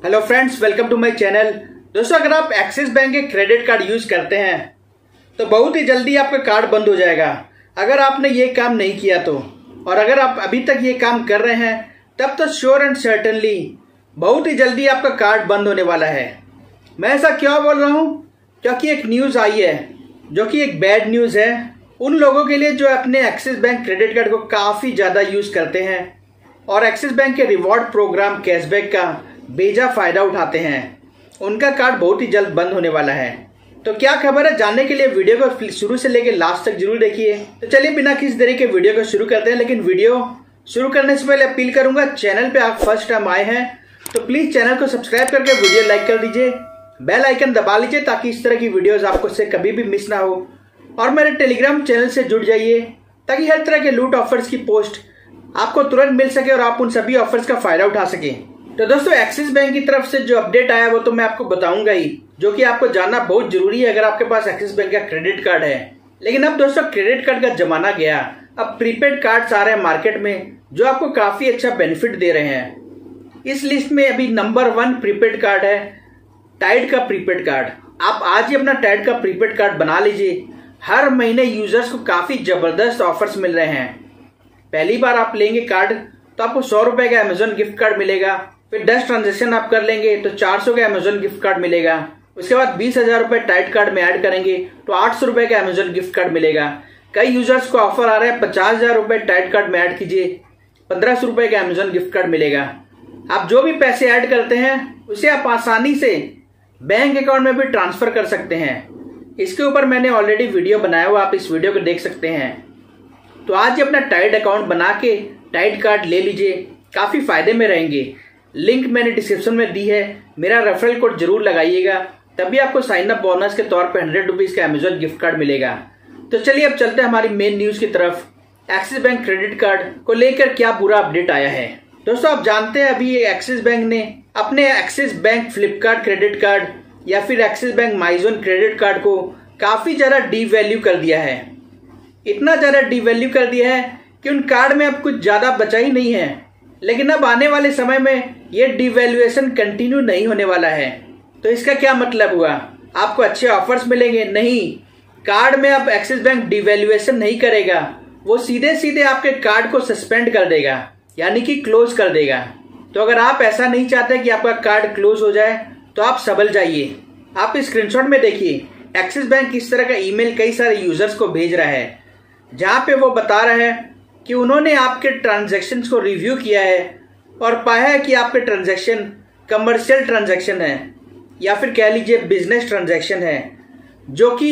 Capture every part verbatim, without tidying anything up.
Hello friends, welcome to my channel. दोस्तों, अगर आप एक्सिस बैंक के क्रेडिट कार्ड यूज करते हैं तो बहुत ही जल्दी आपका कार्ड बंद हो जाएगा अगर आपने ये काम नहीं किया तो। और अगर आप अभी तक ये काम कर रहे हैं तब तो श्योर एंड सर्टेनली बहुत ही जल्दी आपका कार्ड बंद होने वाला है। मैं ऐसा क्यों बोल रहा हूँ? क्योंकि एक न्यूज़ आई है जो कि एक बैड न्यूज़ है उन लोगों के लिए जो अपने एक्सिस बैंक क्रेडिट कार्ड को काफ़ी ज़्यादा यूज़ करते हैं और एक्सिस बैंक के रिवॉर्ड प्रोग्राम कैशबैक का बेजा फायदा उठाते हैं। उनका कार्ड बहुत ही जल्द बंद होने वाला है। तो क्या खबर है, जानने के लिए वीडियो को शुरू से लेकर लास्ट तक जरूर देखिए। तो चलिए बिना किसी देरी के वीडियो को शुरू करते हैं। लेकिन वीडियो शुरू करने से पहले अपील करूंगा, चैनल पे आप फर्स्ट टाइम आए हैं तो प्लीज चैनल को सब्सक्राइब करके वीडियो लाइक कर दीजिए, बेल आइकन दबा लीजिए ताकि इस तरह की वीडियोस आपको से कभी भी मिस ना हो। और मेरे टेलीग्राम चैनल से जुड़ जाइए ताकि हर तरह के लूट ऑफर्स की पोस्ट आपको तुरंत मिल सके और आप उन सभी ऑफर्स का फायदा उठा सकें। तो दोस्तों, एक्सिस बैंक की तरफ से जो अपडेट आया वो तो मैं आपको बताऊंगा ही, जो कि आपको जानना बहुत जरूरी है अगर आपके पास एक्सिस बैंक का क्रेडिट कार्ड है। लेकिन अब दोस्तों, क्रेडिट कार्ड का जमाना गया, अब प्रीपेड कार्ड्स आ रहे हैं मार्केट में जो आपको काफी अच्छा बेनिफिट दे रहे हैं। इस लिस्ट में अभी नंबर वन प्रीपेड कार्ड है टाइड का प्रीपेड कार्ड। आप आज ही अपना टाइड का प्रीपेड कार्ड बना लीजिए। हर महीने यूजर्स को काफी जबरदस्त ऑफर्स मिल रहे हैं। पहली बार आप लेंगे कार्ड तो आपको सौ रुपए का अमेजोन गिफ्ट कार्ड मिलेगा। फिर दस ट्रांजेक्शन आप कर लेंगे तो चार सौ का अमेजोन गिफ्ट कार्ड मिलेगा। उसके बाद बीस हजार रुपए टाइड कार्ड में ऐड करेंगे तो आठ सौ रुपए का अमेजोन गिफ्ट कार्ड मिलेगा। कई यूजर्स को ऑफर आ रहा है पचास हजार रुपए टाइड कार्ड में ऐड कीजिए, पंद्रह सौ रुपए का अमेजोन गिफ्ट कार्ड मिलेगा। आप जो भी पैसे ऐड करते हैं उसे आप आसानी से बैंक अकाउंट में भी ट्रांसफर कर सकते हैं। इसके ऊपर मैंने ऑलरेडी वीडियो बनाया हुआ, आप इस वीडियो को देख सकते हैं। तो आज ही अपना टाइड अकाउंट बना के टाइड कार्ड ले लीजिए, काफी फायदे में रहेंगे। लिंक मैंने डिस्क्रिप्शन में दी है, मेरा रेफरल कोड जरूर लगाइएगा, तभी आपको साइन अप बोनस के तौर पे हंड्रेड रुपीज का अमेजोन गिफ्ट कार्ड मिलेगा। तो चलिए अब चलते हैं हमारी मेन न्यूज की तरफ। एक्सिस बैंक क्रेडिट कार्ड को लेकर क्या बुरा अपडेट आया है। दोस्तों, आप जानते हैं अभी एक्सिस बैंक ने अपने Axis bank Flipkart credit card या फिर Axis bank Myzone credit card को काफी ज्यादा डी वैल्यू कर दिया है। इतना ज्यादा डी वैल्यू कर दिया है कि उन कार्ड में अब कुछ ज्यादा बचा ही नहीं है। लेकिन अब आने वाले समय में ये डिवैल्यूएशन कंटिन्यू नहीं होने वाला है। तो इसका क्या मतलब हुआ? आपको अच्छे ऑफर्स मिलेंगे? नहीं, कार्ड में अब एक्सिस बैंक डिवैल्यूएशन नहीं करेगा, वो सीधे सीधे आपके कार्ड को सस्पेंड कर देगा, यानी कि क्लोज कर देगा। तो अगर आप ऐसा नहीं चाहते कि आपका कार्ड क्लोज हो जाए तो आप संभल जाइए। आप इस स्क्रीनशॉट में देखिए, एक्सिस बैंक इस तरह का ईमेल कई सारे यूजर्स को भेज रहा है जहां पे वो बता रहा है कि उन्होंने आपके ट्रांजैक्शंस को रिव्यू किया है और पाया है कि आपके ट्रांजैक्शन कमर्शियल ट्रांजैक्शन है या फिर कह लीजिए बिजनेस ट्रांजैक्शन है, जो कि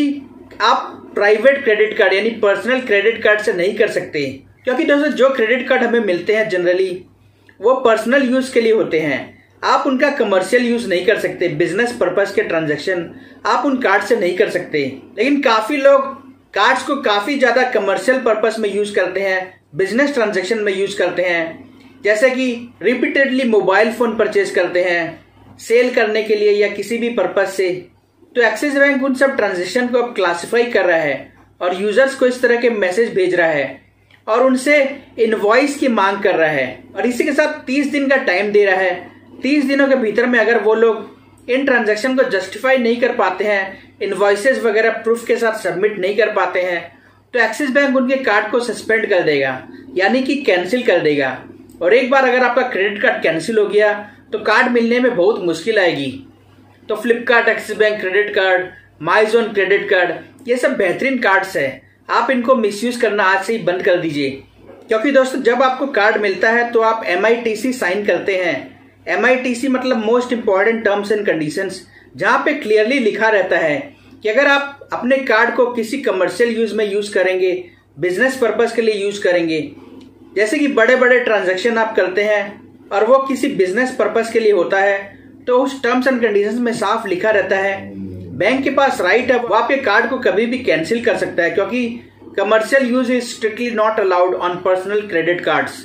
आप प्राइवेट क्रेडिट कार्ड यानी पर्सनल क्रेडिट कार्ड से नहीं कर सकते। क्योंकि दोस्तों, जो क्रेडिट कार्ड हमें मिलते हैं जनरली वो पर्सनल यूज के लिए होते हैं, आप उनका कमर्शियल यूज नहीं कर सकते। बिजनेस पर्पस के ट्रांजैक्शन आप उन कार्ड से नहीं कर सकते। लेकिन काफी लोग कार्ड्स को काफी ज्यादा कमर्शियल पर्पस में यूज करते हैं, बिजनेस ट्रांजैक्शन में यूज करते हैं, जैसे कि रिपीटेडली मोबाइल फोन परचेज करते हैं सेल करने के लिए या किसी भी पर्पस से। तो एक्सिस बैंक उन सब ट्रांजैक्शन को अब क्लासिफाई कर रहा है और यूजर्स को इस तरह के मैसेज भेज रहा है और उनसे इनवॉइस की मांग कर रहा है। और इसी के साथ तीस दिन का टाइम दे रहा है। तीस दिनों के भीतर में अगर वो लोग इन ट्रांजैक्शन को जस्टिफाई नहीं कर पाते हैं, इनवॉइसेस वगैरह प्रूफ के साथ सबमिट नहीं कर पाते हैं, तो एक्सिस बैंक उनके कार्ड को सस्पेंड कर देगा, यानी कि कैंसिल कर देगा। और एक बार अगर आपका क्रेडिट कार्ड कैंसिल हो गया तो कार्ड मिलने में बहुत मुश्किल आएगी। तो Flipkart Axis bank credit card, Myzone credit card, ये सब बेहतरीन कार्ड्स है। आप इनको मिसयूज करना आज से ही बंद कर दीजिए। क्योंकि दोस्तों, जब आपको कार्ड मिलता है तो आप M I T C sign करते हैं। एम आई टी सी मतलब most important terms and conditions, जहां पे क्लियरली लिखा रहता है कि अगर आप अपने कार्ड को किसी कमर्शियल यूज में यूज करेंगे, बिजनेस पर्पस के लिए यूज करेंगे, जैसे कि बड़े बड़े ट्रांजैक्शन आप करते हैं और वो किसी बिजनेस पर्पस के लिए होता है, तो उस टर्म्स एंड कंडीशंस में साफ लिखा रहता है बैंक के पास राइट है, वो आपके कार्ड को कभी भी कैंसिल कर सकता है। क्योंकि commercial use is strictly not allowed on personal credit cards.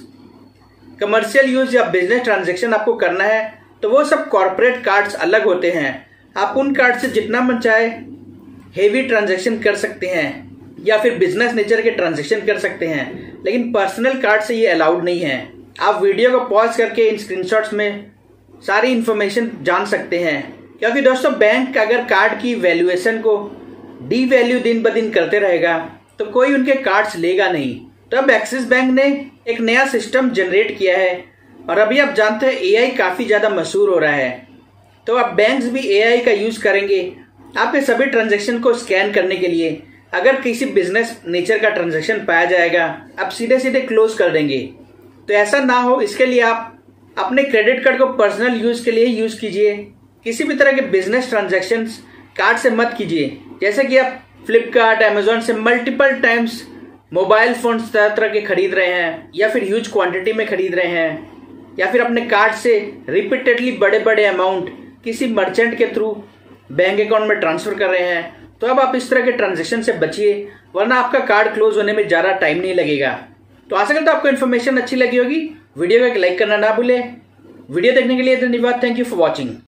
Commercial use या बिजनेस ट्रांजैक्शन आपको करना है तो वो सब कॉर्पोरेट कार्ड्स अलग होते हैं। आप उन कार्ड से जितना मन चाहे हेवी ट्रांजैक्शन कर सकते हैं या फिर बिजनेस नेचर के ट्रांजैक्शन कर सकते हैं, लेकिन पर्सनल कार्ड से ये अलाउड नहीं है। आप वीडियो को पॉज करके इन स्क्रीनशॉट्स में सारी इंफॉर्मेशन जान सकते हैं। क्योंकि दोस्तों बैंक अगर कार्ड की वैल्यूएशन को डी वैल्यू दिन ब दिन करते रहेगा तो कोई उनके कार्ड्स लेगा नहीं। तो अब एक्सिस बैंक ने एक नया सिस्टम जनरेट किया है और अभी आप जानते हैं एआई काफ़ी ज़्यादा मशहूर हो रहा है। तो अब बैंक्स भी एआई का यूज़ करेंगे आपके सभी ट्रांजैक्शन को स्कैन करने के लिए। अगर किसी बिजनेस नेचर का ट्रांजैक्शन पाया जाएगा आप सीधे सीधे क्लोज कर देंगे। तो ऐसा ना हो इसके लिए आप अपने क्रेडिट कार्ड को पर्सनल यूज़ के लिए यूज़ कीजिए। किसी भी तरह के बिजनेस ट्रांजैक्शन कार्ड से मत कीजिए। जैसे कि आप फ्लिपकार्ट अमेजोन से मल्टीपल टाइम्स मोबाइल फोन्स तरह तरह के खरीद रहे हैं या फिर ह्यूज क्वांटिटी में खरीद रहे हैं या फिर अपने कार्ड से रिपीटेडली बड़े बड़े अमाउंट किसी मर्चेंट के थ्रू बैंक अकाउंट में ट्रांसफर कर रहे हैं, तो अब आप इस तरह के ट्रांजैक्शन से बचिए, वरना आपका कार्ड क्लोज होने में ज़्यादा टाइम नहीं लगेगा। तो आशा करता हूं आपको इन्फॉर्मेशन अच्छी लगी होगी। वीडियो को एक लाइक करना ना भूलें। वीडियो देखने के लिए धन्यवाद। Thank you for watching.